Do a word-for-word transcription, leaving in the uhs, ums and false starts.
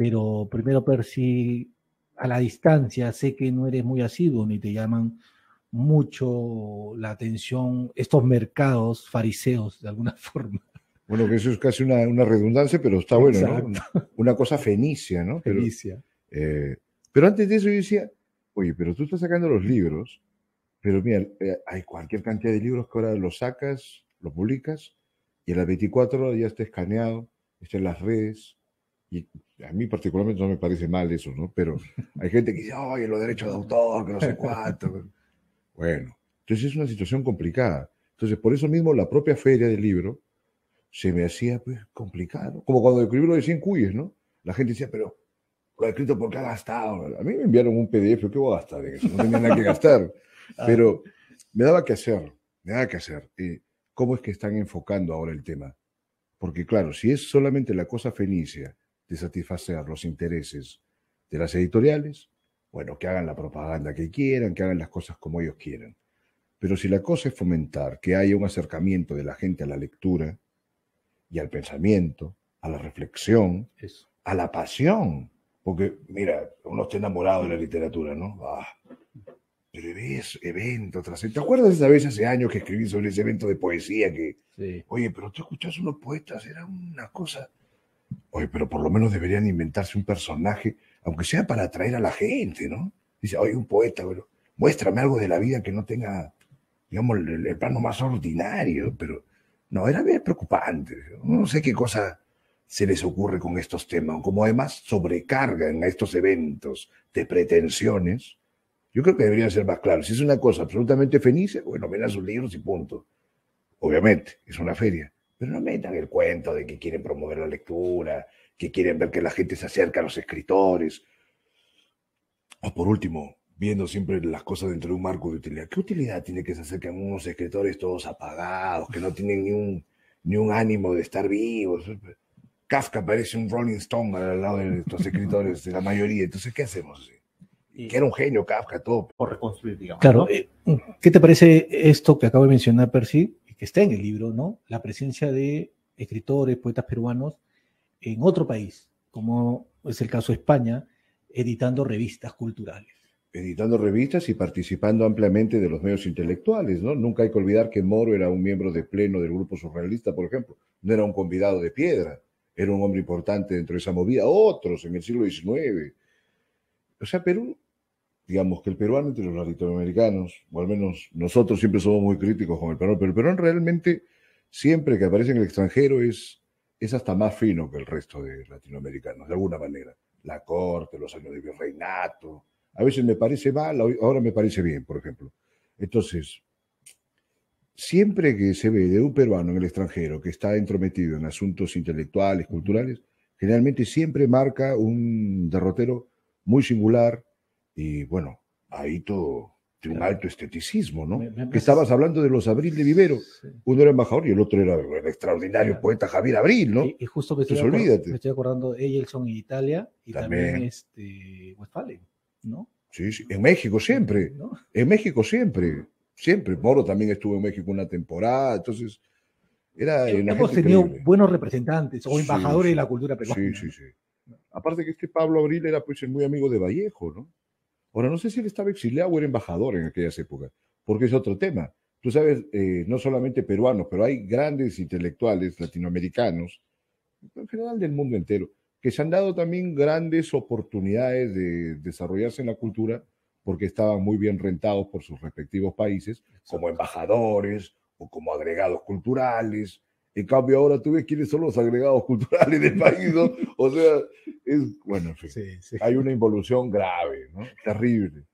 pero primero, Percy, a la distancia, sé que no eres muy asiduo ni te llaman mucho la atención estos mercados fariseos, de alguna forma. Bueno, que eso es casi una, una redundancia, pero está bueno, ¿no? Una, una cosa fenicia, ¿no? Pero, Fenicia. Eh, pero antes de eso yo decía, oye, pero tú estás sacando los libros, pero mira, eh, hay cualquier cantidad de libros que ahora los sacas, los publicas, y a las veinticuatro horas ya está escaneado, está en las redes, y a mí particularmente no me parece mal eso, ¿no? Pero hay gente que dice, oye, los derechos de autor, que no sé cuánto. Bueno, entonces es una situación complicada. Entonces, por eso mismo la propia feria del libro se me hacía pues complicado. Como cuando escribí lo de cien cuyes, ¿no? La gente decía, pero lo he escrito porque ha gastado. A mí me enviaron un P D F, ¿qué voy a gastar en eso? No tenía nada que gastar. Pero me daba que hacer, me daba que hacer. Eh, ¿Cómo es que están enfocando ahora el tema? Porque claro, si es solamente la cosa fenicia de satisfacer los intereses de las editoriales, bueno, que hagan la propaganda que quieran, que hagan las cosas como ellos quieran. Pero si la cosa es fomentar que haya un acercamiento de la gente a la lectura y al pensamiento, a la reflexión, Eso. a la pasión, porque mira, uno está enamorado de la literatura, ¿no? Ah, pero ves evento tras evento. ¿Te acuerdas esa vez hace años que escribí sobre ese evento de poesía que, Sí. oye, pero tú escuchas unos poetas, era una cosa... Oye, pero por lo menos deberían inventarse un personaje, aunque sea para atraer a la gente, ¿no? Dice, oye, un poeta, pero muéstrame algo de la vida que no tenga, digamos, el, el plano más ordinario, pero no, era bien preocupante. No sé qué cosa se les ocurre con estos temas, como además sobrecargan a estos eventos de pretensiones. Yo creo que deberían ser más claros. Si es una cosa absolutamente fenicia, bueno, ven a sus libros y punto. Obviamente, es una feria. Pero no metan el cuento de que quieren promover la lectura, que quieren ver que la gente se acerca a los escritores. O por último, viendo siempre las cosas dentro de un marco de utilidad. ¿Qué utilidad tiene que se acerquen unos escritores todos apagados, que no tienen ni un, ni un ánimo de estar vivos? Kafka parece un Rolling Stone al lado de estos escritores, de la mayoría. Entonces, ¿qué hacemos? Que era un genio Kafka, todo. Por reconstruir, digamos. Claro, ¿no? eh, ¿qué te parece esto que acabo de mencionar, Percy, que está en el libro, ¿no? La presencia de escritores, poetas peruanos en otro país, como es el caso de España, editando revistas culturales. Editando revistas y participando ampliamente de los medios intelectuales, ¿no? Nunca hay que olvidar que Moro era un miembro de pleno del grupo surrealista, por ejemplo. No era un convidado de piedra, era un hombre importante dentro de esa movida. Otros en el siglo diecinueve. O sea, Perú, digamos que el peruano entre los latinoamericanos, o al menos nosotros siempre somos muy críticos con el peruano, pero el peruano realmente, siempre que aparece en el extranjero, es, es hasta más fino que el resto de latinoamericanos, de alguna manera. La corte, los años de virreinato. A veces me parece mal, ahora me parece bien, por ejemplo. Entonces, siempre que se ve de un peruano en el extranjero que está entrometido en asuntos intelectuales, culturales, generalmente siempre marca un derrotero muy singular y, bueno, ahí todo de un alto esteticismo, ¿no? Me- me- que estabas hablando de los Abril de Vivero. Sí. Uno era embajador y el otro era el extraordinario Claro. poeta Javier Abril, ¿no? Y, y justo me estoy, Entonces, acor- olvídate. me estoy acordando de Ejelson en Italia y también, También. este, Westphalen, ¿no? Sí, sí, en México siempre, ¿No? en México siempre, siempre. Moro también estuvo en México una temporada, entonces era una Hemos gente tenido increíble. buenos representantes o Sí, embajadores sí. de la cultura peruana. Sí, sí, sí. Aparte que este Pablo Abril era pues muy amigo de Vallejo, ¿no? Ahora, no sé si él estaba exiliado o era embajador en aquellas épocas, porque es otro tema. Tú sabes, eh, no solamente peruanos, pero hay grandes intelectuales latinoamericanos, en general del mundo entero, que se han dado también grandes oportunidades de desarrollarse en la cultura porque estaban muy bien rentados por sus respectivos países, como embajadores o como agregados culturales. En cambio, ahora tú ves quiénes son los agregados culturales del país, ¿no? O sea, es, bueno, en fin, Sí, sí. hay una involución grave, ¿no? Terrible.